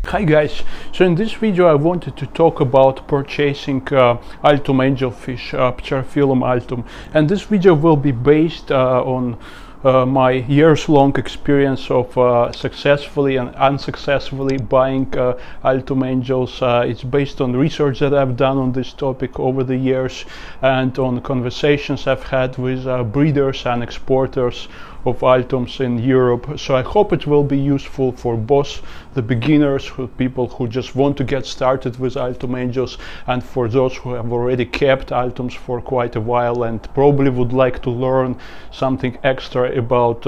Hi guys, so in this video I wanted to talk about purchasing Altum Angelfish Pterophyllum altum, and this video will be based on my years-long experience of successfully and unsuccessfully buying Altum Angels. It's based on research that I've done on this topic over the years and on conversations I've had with breeders and exporters of Altums in Europe. So I hope it will be useful for both the beginners, people who just want to get started with Altum Angels, and for those who have already kept Altums for quite a while and probably would like to learn something extra about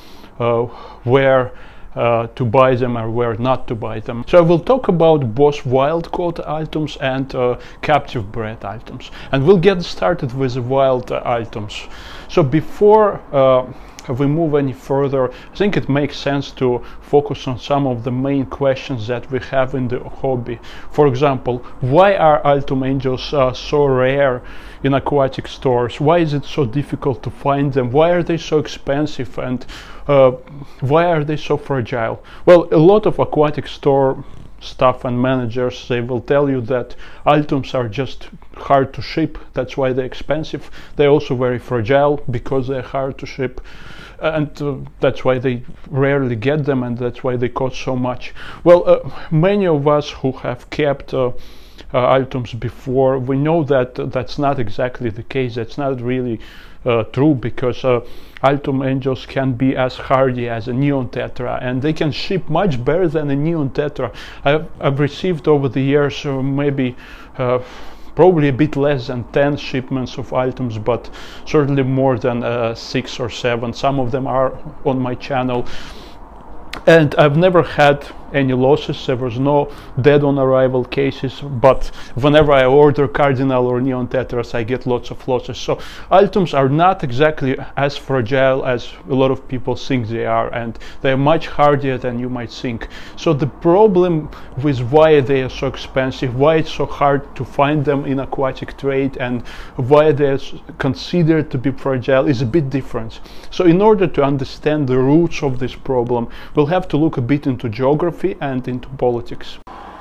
where to buy them or where not to buy them. So I will talk about both wild-caught Altums and captive-bred Altums, and we'll get started with the wild Altums. So before we move any further, I think it makes sense to focus on some of the main questions that we have in the hobby. For example, why are Altum Angels so rare in aquatic stores? Why is it so difficult to find them? Why are they so expensive, and why are they so fragile? Well, a lot of aquatic store staff and managers, they will tell you that Altums are just hard to ship, that's why they're expensive. They're also very fragile because they're hard to ship, and that's why they rarely get them, and that's why they cost so much. Well, many of us who have kept Altums before, we know that that's not exactly the case. That's not really true, because Altum Angels can be as hardy as a neon tetra, and they can ship much better than a neon tetra. I've received over the years maybe probably a bit less than 10 shipments of Altums, but certainly more than 6 or 7. Some of them are on my channel, and I've never had any losses. There was no dead on arrival cases, but whenever I order cardinal or neon tetras, I get lots of losses. So Altums are not exactly as fragile as a lot of people think they are, and they're much hardier than you might think. So the problem with why they are so expensive, why it's so hard to find them in aquatic trade, and why they're considered to be fragile is a bit different. So in order to understand the roots of this problem, we'll have to look a bit into geography and into politics.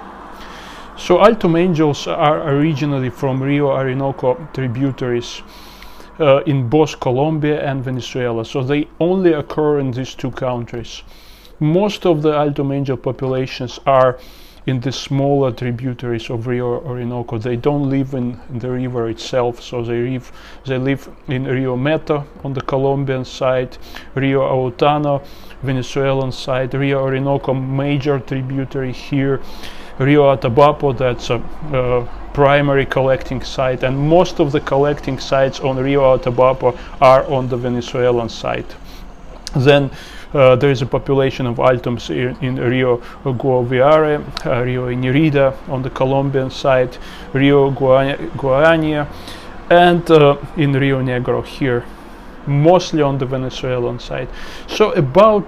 So Altum Angels are originally from Rio Orinoco tributaries in both Colombia and Venezuela, so they only occur in these two countries. Most of the Altum Angel populations are in the smaller tributaries of Rio Orinoco. They don't live in the river itself, so they live in Rio Meta on the Colombian side, Rio Autana Venezuelan side, Rio Orinoco major tributary here, Rio Atabapo, that's a primary collecting site, and most of the collecting sites on Rio Atabapo are on the Venezuelan side. Then there is a population of Altums in Rio Guaviare, Rio Inirida on the Colombian side, Rio Guaña, and in Rio Negro here, mostly on the Venezuelan side. So about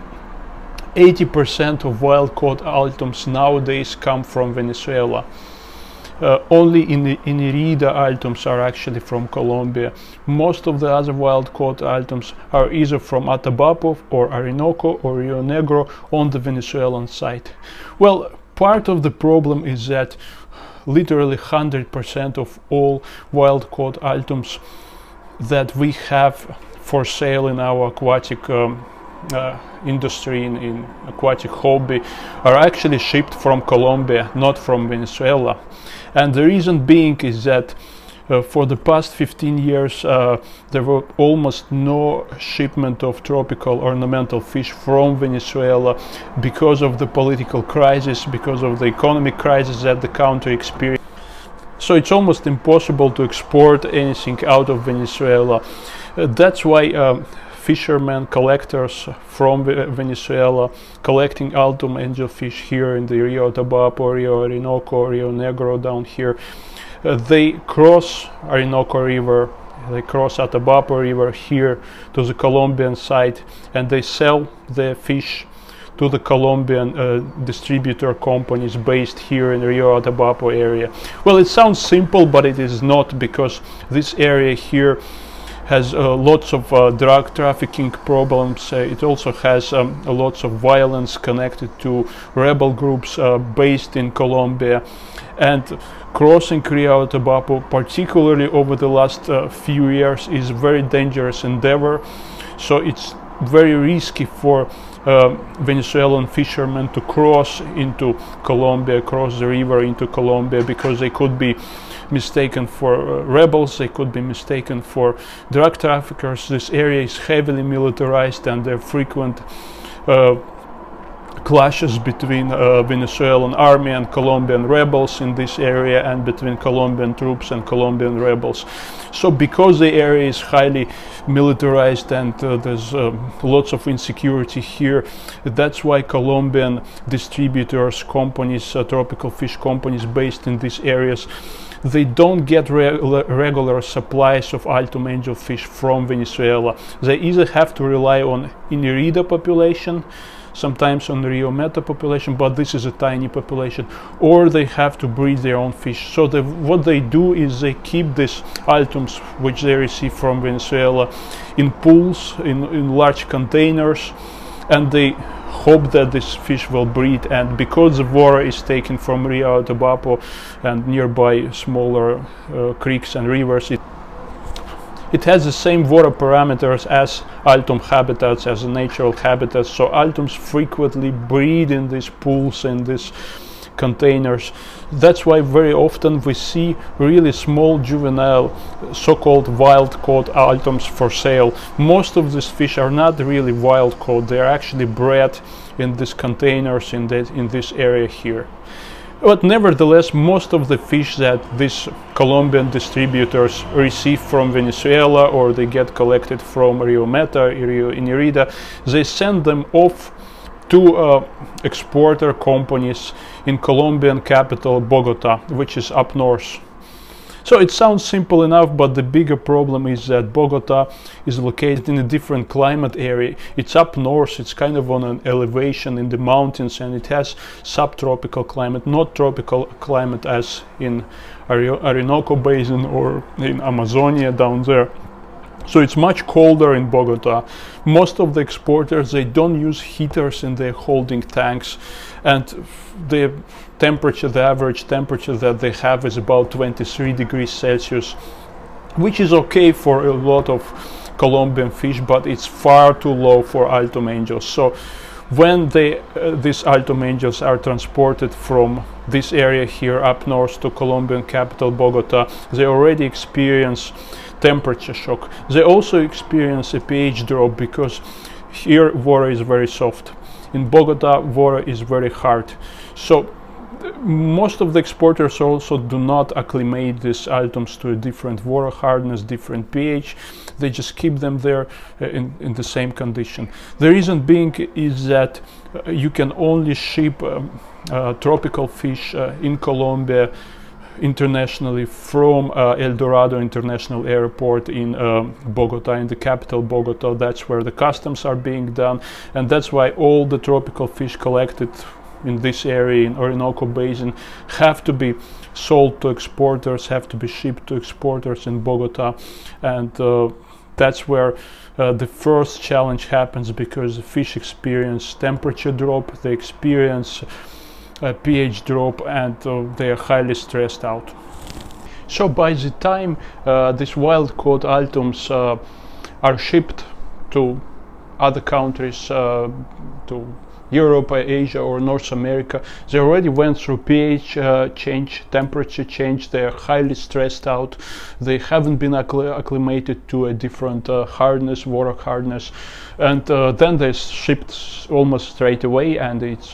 80% of wild-caught Altums nowadays come from Venezuela. Only Inirida Altums are actually from Colombia. Most of the other wild-caught Altums are either from Atabapo or Orinoco or Rio Negro on the Venezuelan side. Well, part of the problem is that literally 100% of all wild-caught Altums that we have for sale in our aquatic industry, in aquatic hobby, are actually shipped from Colombia, not from Venezuela. And the reason being is that for the past 15 years there were almost no shipment of tropical ornamental fish from Venezuela because of the political crisis, because of the economic crisis that the country experienced. So it's almost impossible to export anything out of Venezuela. That's why fishermen, collectors from Venezuela collecting Altum Angelfish here in the Rio Atabapo, Rio Orinoco, Rio Negro down here, they cross Orinoco River, they cross Atabapo River here to the Colombian side, and they sell the fish to the Colombian distributor companies based here in Rio Atabapo area. Well, it sounds simple, but it is not, because this area here has lots of drug trafficking problems. It also has lots of violence connected to rebel groups based in Colombia. And crossing Rio Atabapo, particularly over the last few years, is a very dangerous endeavor. So it's very risky for Venezuelan fishermen to cross into Colombia, cross the river into Colombia, because they could be mistaken for rebels, they could be mistaken for drug traffickers. This area is heavily militarized, and there are frequent clashes between Venezuelan army and Colombian rebels in this area, and between Colombian troops and Colombian rebels. So because the area is highly militarized and there's lots of insecurity here, that's why Colombian distributors, companies, tropical fish companies based in these areas, they don't get regular supplies of Altum angelfish from Venezuela. They either have to rely on Inirida population, sometimes on the Rio Meta population, but this is a tiny population, or they have to breed their own fish. So what they do is they keep these Altums, which they receive from Venezuela, in pools, in large containers, and they hope that this fish will breed. And because the water is taken from Rio Atabapo and nearby smaller creeks and rivers, it has the same water parameters as Altum habitats, as natural habitats. So Altums frequently breed in these pools, in these containers. That's why very often we see really small juvenile, so-called wild-caught Altums for sale. Most of these fish are not really wild-caught, they are actually bred in these containers in this area here. But nevertheless, most of the fish that these Colombian distributors receive from Venezuela, or they get collected from Rio Meta, Rio Inirida, they send them off to exporter companies in Colombian capital Bogota, which is up north. So it sounds simple enough, but the bigger problem is that Bogota is located in a different climate area. It's up north, it's kind of on an elevation in the mountains, and it has subtropical climate, not tropical climate as in Orinoco Basin or in Amazonia down there. So it's much colder in Bogota. Most of the exporters, they don't use heaters in their holding tanks, and the temperature, the average temperature that they have is about 23 degrees Celsius, which is okay for a lot of Colombian fish, but it's far too low for Altum angels. So when these Altum angels are transported from this area here up north to Colombian capital Bogota, they already experience temperature shock. They also experience a pH drop, because here water is very soft. In Bogota, water is very hard. So most of the exporters also do not acclimate these Altums to a different water hardness, different pH. They just keep them there in the same condition. The reason being is that you can only ship tropical fish in Colombia internationally from El Dorado International Airport in Bogota, in the capital Bogota. That's where the customs are being done, and that's why all the tropical fish collected in this area in Orinoco Basin have to be sold to exporters, have to be shipped to exporters in Bogota. And that's where the first challenge happens, because the fish experience temperature drop, they experience pH drop, and they are highly stressed out. So by the time these wild-caught Altums are shipped to other countries, to Europe, Asia, or North America, they already went through pH change, temperature change. They are highly stressed out. They haven't been acclimated to a different hardness, water hardness, and then they're shipped almost straight away, and it's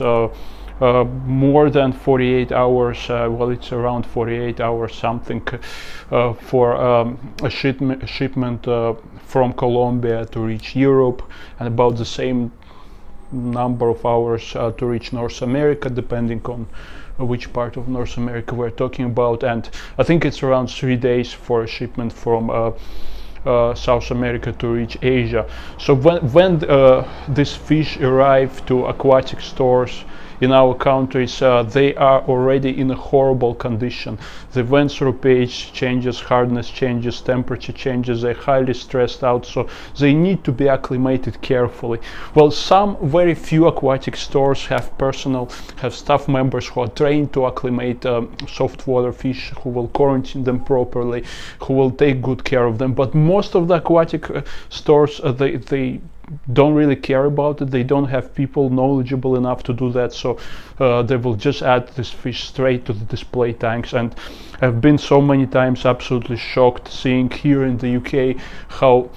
more than 48 hours, well, it's around 48 hours something, for a shipment from Colombia to reach Europe, and about the same number of hours to reach North America, depending on which part of North America we're talking about. And I think it's around 3 days for a shipment from South America to reach Asia. So when these fish arrive to aquatic stores in our countries, they are already in a horrible condition. They went through pH changes, hardness changes, temperature changes, they're highly stressed out, so they need to be acclimated carefully. Well, some very few aquatic stores have staff members who are trained to acclimate soft water fish, who will quarantine them properly, who will take good care of them. But most of the aquatic stores, they don't really care about it. They don't have people knowledgeable enough to do that, so they will just add this fish straight to the display tanks. And I've been so many times absolutely shocked seeing here in the UK how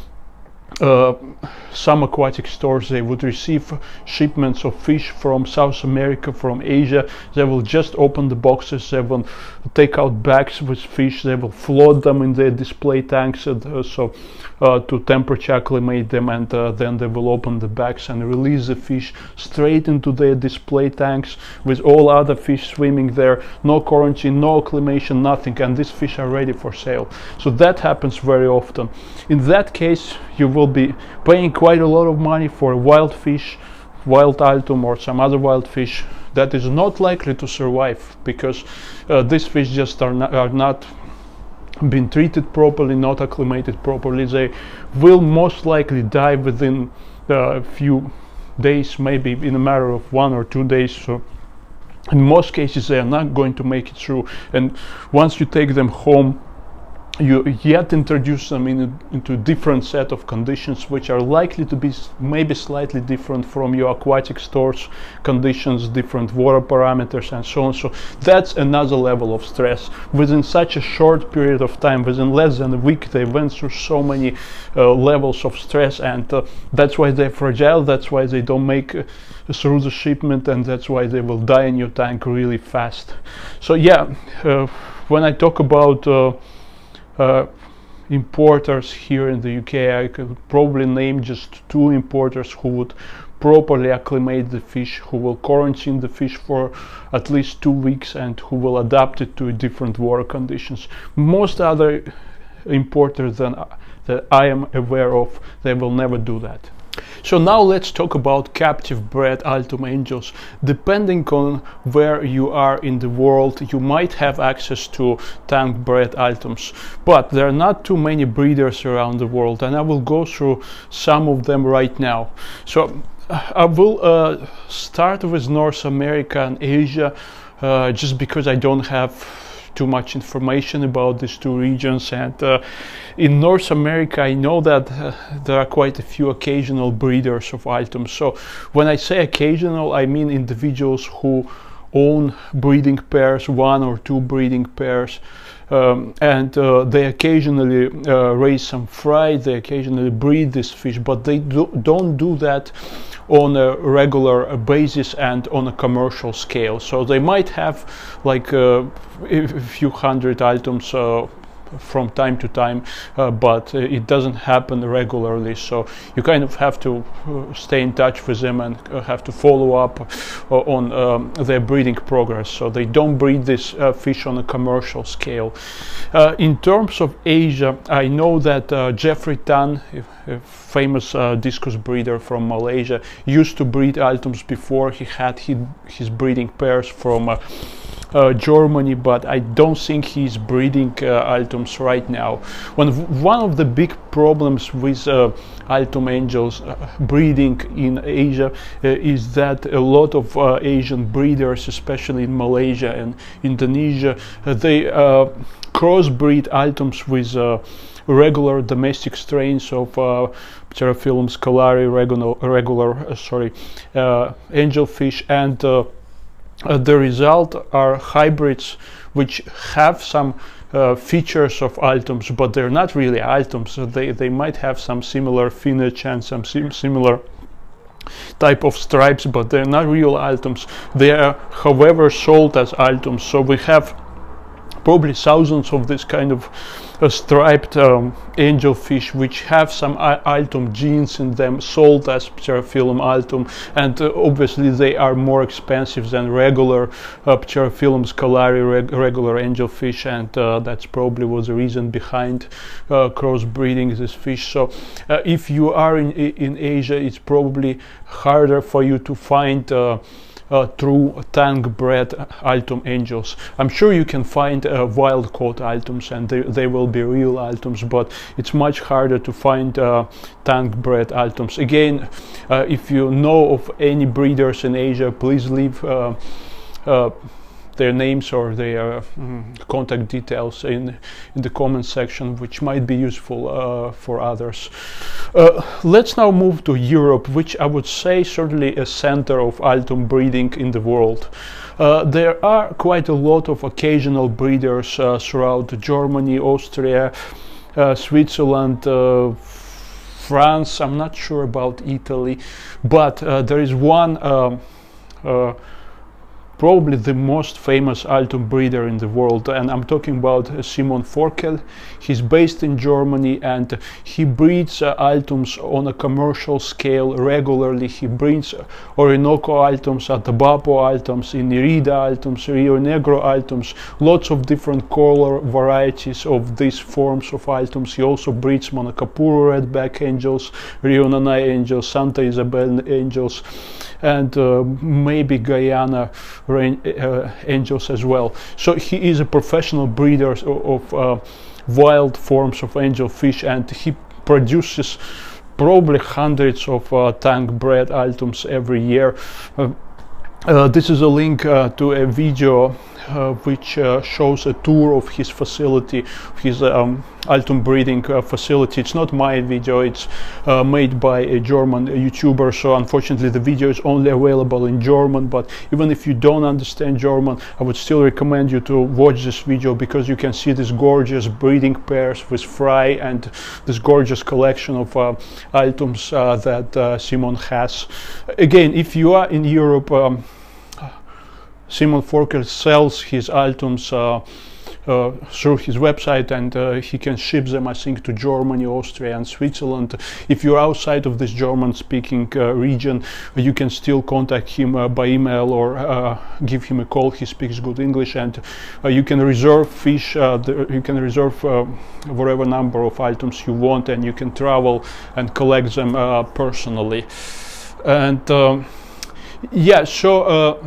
some aquatic stores, they would receive shipments of fish from South America, from Asia. They will just open the boxes, they will take out bags with fish, they will float them in their display tanks, to temperature acclimate them, and then they will open the bags and release the fish straight into their display tanks with all other fish swimming there. No quarantine, no acclimation, nothing, and these fish are ready for sale. So that happens very often. In that case, you will be paying quite a lot of money for wild fish, wild Altum or some other wild fish that is not likely to survive, because these fish just are not been treated properly, not acclimated properly. They will most likely die within a few days, maybe in a matter of 1 or 2 days. So in most cases they are not going to make it through, and once you take them home, you yet introduce them into a different set of conditions, which are likely to be maybe slightly different from your aquatic stores conditions, different water parameters and so on. So that's another level of stress. Within such a short period of time, within less than a week, they went through so many levels of stress, and that's why they're fragile, that's why they don't make through the shipment, and that's why they will die in your tank really fast. So yeah, when I talk about importers here in the UK, I could probably name just 2 importers who would properly acclimate the fish, who will quarantine the fish for at least 2 weeks, and who will adapt it to different water conditions. Most other importers that I am aware of, they will never do that. So now let's talk about captive bred Altum angels. Depending on where you are in the world, you might have access to tank bred Altums, but there are not too many breeders around the world, and I will go through some of them right now. So I will start with North America and Asia, just because I don't have too much information about these 2 regions. And in North America, I know that there are quite a few occasional breeders of Altums. So when I say occasional, I mean individuals who own breeding pairs, 1 or 2 breeding pairs, and they occasionally raise some fry, they occasionally breed this fish, but they don't do that on a regular basis and on a commercial scale. So they might have like a few hundred Altums from time to time, but it doesn't happen regularly, so you kind of have to stay in touch with them and have to follow up on their breeding progress. So they don't breed this fish on a commercial scale. In terms of Asia, I know that Jeffrey Tan, a famous discus breeder from Malaysia, used to breed Altums before he had his breeding pairs from Germany, but I don't think he's breeding Altums right now. One of the big problems with Altum angels breeding in Asia is that a lot of Asian breeders, especially in Malaysia and Indonesia, they crossbreed Altums with regular domestic strains of Pterophyllum scalari, angelfish, and the result are hybrids which have some features of Altums, but they're not really Altums. So they might have some similar finnage and some similar type of stripes, but they're not real Altums. They are, however, sold as Altums. So we have probably thousands of this kind of striped angelfish which have some Altum genes in them, sold as Pterophyllum altum, and obviously they are more expensive than regular Pterophyllum scalari, regular angelfish, and that's probably was the reason behind crossbreeding this fish. So if you are in Asia, it's probably harder for you to find true tank-bred Altum angels. I'm sure you can find wild-caught Altums, and they will be real Altums, but it's much harder to find tank-bred Altums. Again, if you know of any breeders in Asia, please leave their names or their contact details in the comment section, which might be useful for others. Let's now move to Europe, which I would say certainly a center of Altum breeding in the world. There are quite a lot of occasional breeders throughout Germany, Austria, Switzerland, France. I'm not sure about Italy, but there is one probably the most famous Altum breeder in the world, and I'm talking about Simon Forkel. He's based in Germany, and he breeds Altums on a commercial scale regularly. He breeds Orinoco Altums, Atabapo Altums, Inirida Altums, Rio Negro Altums, lots of different color varieties of these forms of Altums. He also breeds Manacapuru Redback Angels, Rio Nanay Angels, Santa Isabel Angels, and maybe Guyana angels as well. So he is a professional breeder of wild forms of angelfish, and he produces probably hundreds of tank-bred Altums every year. This is a link to a video which shows a tour of his facility, his Altum breeding facility. It's not my video, it's made by a German YouTuber, so unfortunately the video is only available in German, but even if you don't understand German, I would still recommend you to watch this video, because you can see these gorgeous breeding pairs with fry and this gorgeous collection of Altums that Simon has. Again, if you are in Europe, Simon Forkel sells his Altums through his website, and he can ship them, I think, to Germany, Austria and Switzerland. If you're outside of this German-speaking region, you can still contact him by email or give him a call. He speaks good English, and you can reserve fish, you can reserve whatever number of Altums you want, and you can travel and collect them personally. And yeah, so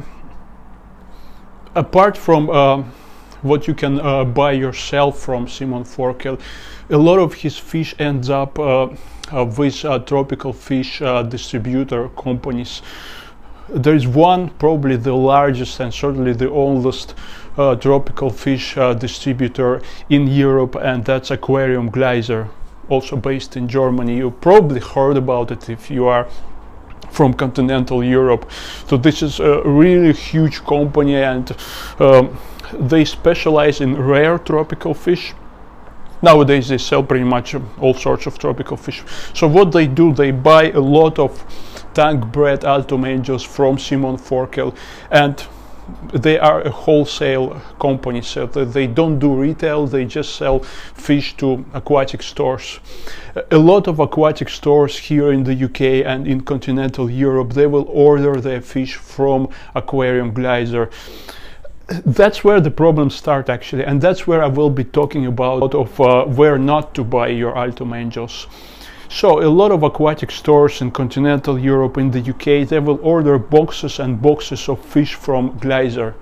apart from what you can buy yourself from Simon Forkel, a lot of his fish ends up with tropical fish distributor companies. There is one, probably the largest and certainly the oldest tropical fish distributor in Europe, and that's Aquarium Gleiser, also based in Germany. You probably heard about it if you are from continental Europe. So this is a really huge company, and they specialize in rare tropical fish. Nowadays they sell pretty much all sorts of tropical fish. So what they do, they buy a lot of tank-bred Altum angels from Simon Forkel, and they are a wholesale company, so that they don't do retail, they just sell fish to aquatic stores. A lot of aquatic stores here in the UK and in continental Europe, they will order their fish from Aquarium Gleiser. That's where the problems start, actually, and that's where I will be talking about of where not to buy your Altum angels. So a lot of aquatic stores in continental Europe, in the UK, they will order boxes and boxes of fish from Gleiser.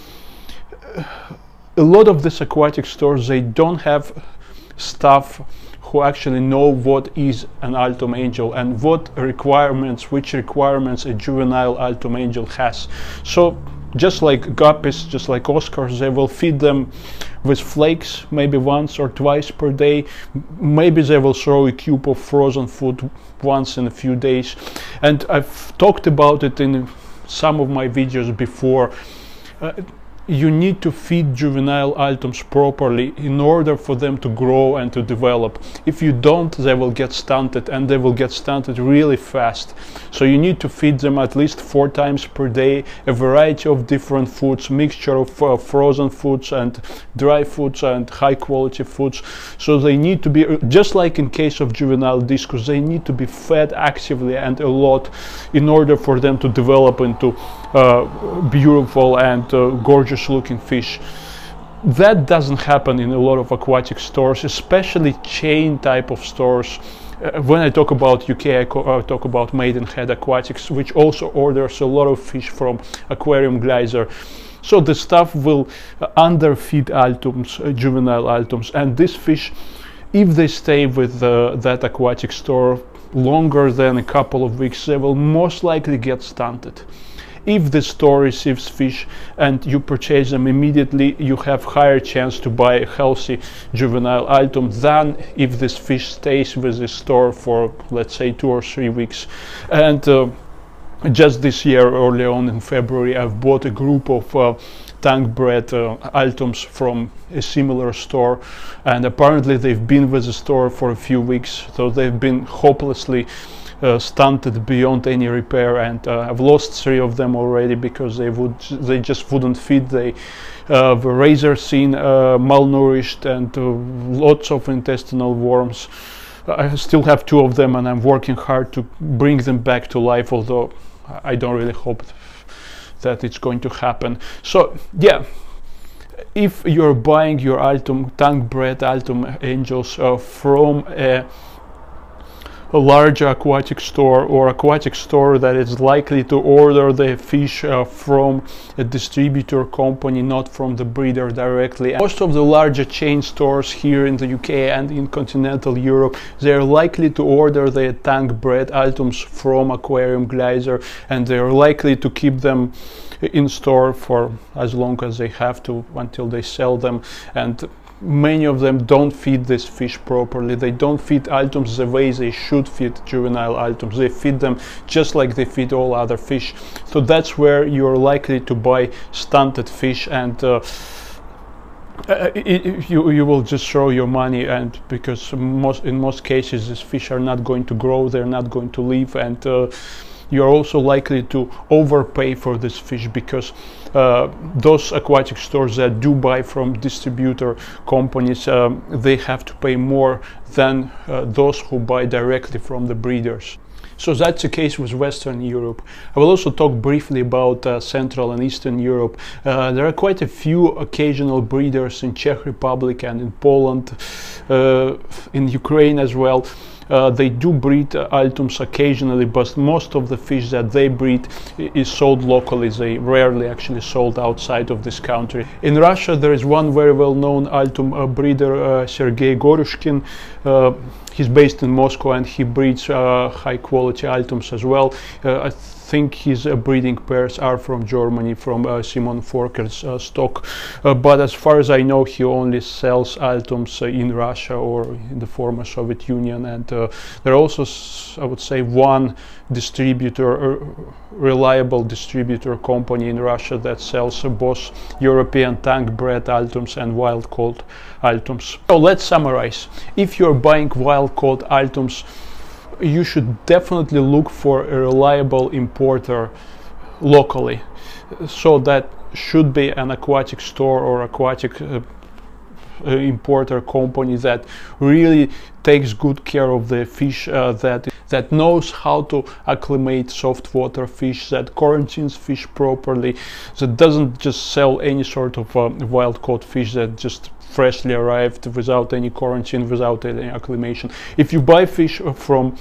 A lot of these aquatic stores, they don't have staff who actually know what is an Altum angel and what requirements, which requirements a juvenile Altum angel has. So just like guppies, just like Oscars, they will feed them with flakes maybe once or twice per day. Maybe they will throw a cube of frozen food once in a few days. And I've talked about it in some of my videos before. You need to feed juvenile Altums properly in order for them to grow and to develop. If you don't, they will get stunted, and they will get stunted really fast. So you need to feed them at least 4 times per day, a variety of different foods, mixture of frozen foods and dry foods and high quality foods. So they need to be, just like in case of juvenile discus, they need to be fed actively and a lot in order for them to develop into beautiful and gorgeous looking fish. That doesn't happen in a lot of aquatic stores, especially chain type of stores. when I talk about UK, I talk about Maidenhead Aquatics, which also orders a lot of fish from Aquarium Geyser. So the stuff will underfeed Altums, juvenile Altums, and these fish, if they stay with that aquatic store longer than a couple of weeks, they will most likely get stunted. If the store receives fish and you purchase them immediately, you have higher chance to buy a healthy juvenile Altum than if this fish stays with the store for, let's say, 2 or 3 weeks. And just this year, early on in February, I've bought a group of tank-bred Altums from a similar store, and apparently they've been with the store for a few weeks, so they've been hopelessly stunted beyond any repair, and I've lost 3 of them already because they just wouldn't feed. They were razor thin, malnourished, and lots of intestinal worms. I still have 2 of them, and I'm working hard to bring them back to life, although I don't really hope that it's going to happen. So yeah, if you're buying your Altum, tank-bred Altum Angels from a larger aquatic store, or aquatic store that is likely to order the fish from a distributor company, not from the breeder directly. Most of the larger chain stores here in the UK and in continental Europe, they are likely to order the tank-bred Altums from Aquarium Geyser, and they are likely to keep them in store for as long as they have to until they sell them. And many of them don't feed this fish properly. They don't feed Altums the way they should feed juvenile Altums. They feed them just like they feed all other fish. So that's where you're likely to buy stunted fish, and you will just throw your money, and because in most cases these fish are not going to grow, they're not going to live, and you're also likely to overpay for this fish, because those aquatic stores that do buy from distributor companies, they have to pay more than those who buy directly from the breeders. So that's the case with Western Europe. I will also talk briefly about Central and Eastern Europe. There are quite a few occasional breeders in Czech Republic and in Poland, in Ukraine as well. They do breed Altums occasionally, but most of the fish that they breed is sold locally. They rarely actually sold outside of this country. In Russia, there is one very well-known Altum breeder, Sergei Gorushkin. He's based in Moscow, and he breeds high-quality Altums as well. I think his breeding pairs are from Germany, from Simon Forker's stock. But as far as I know, he only sells Altums in Russia or in the former Soviet Union. And there are also, I would say, one distributor, reliable distributor company in Russia that sells both European tank-bred Altums and wild-caught Altums. So let's summarize. If you're buying wild-caught Altums, you should definitely look for a reliable importer locally. So that should be an aquatic store or aquatic importer company that really takes good care of the fish, that knows how to acclimate saltwater fish, that quarantines fish properly, that doesn't just sell any sort of wild-caught fish that just freshly arrived without any quarantine, without any acclimation. If you buy fish from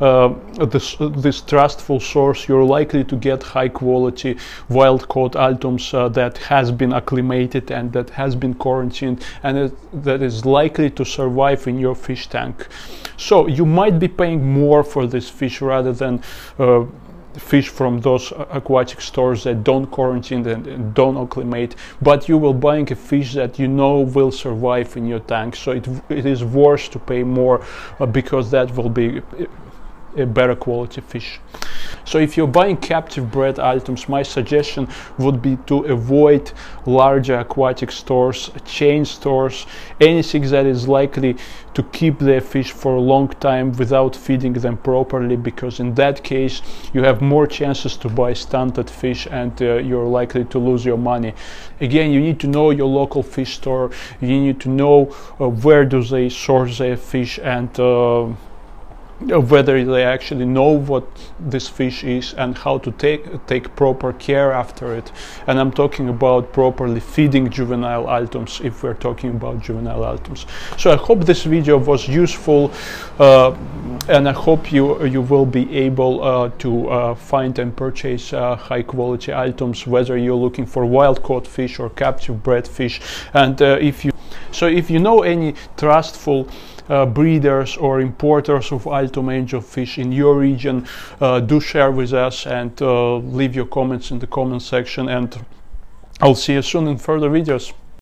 this trustful source, you're likely to get high-quality wild-caught Altums that has been acclimated and that has been quarantined, and that is likely to survive in your fish tank. So you might be paying more for this fish rather than fish from those aquatic stores that don't quarantine and don't acclimate, but you will buying a fish that you know will survive in your tank. So it is worth to pay more because that will be a better quality fish. So if you're buying captive-bred Altums, my suggestion would be to avoid larger aquatic stores, chain stores, anything that is likely to keep their fish for a long time without feeding them properly, because in that case you have more chances to buy stunted fish and you're likely to lose your money. Again, you need to know your local fish store, you need to know where do they source their fish, and whether they actually know what this fish is and how to take proper care after it. And I'm talking about properly feeding juvenile Altums, if we're talking about juvenile Altums. So I hope this video was useful, and I hope you will be able to find and purchase high quality Altums, whether you're looking for wild caught fish or captive bred fish. And if you know any trustful breeders or importers of Altum angelfish in your region, do share with us and leave your comments in the comment section, and I'll see you soon in further videos.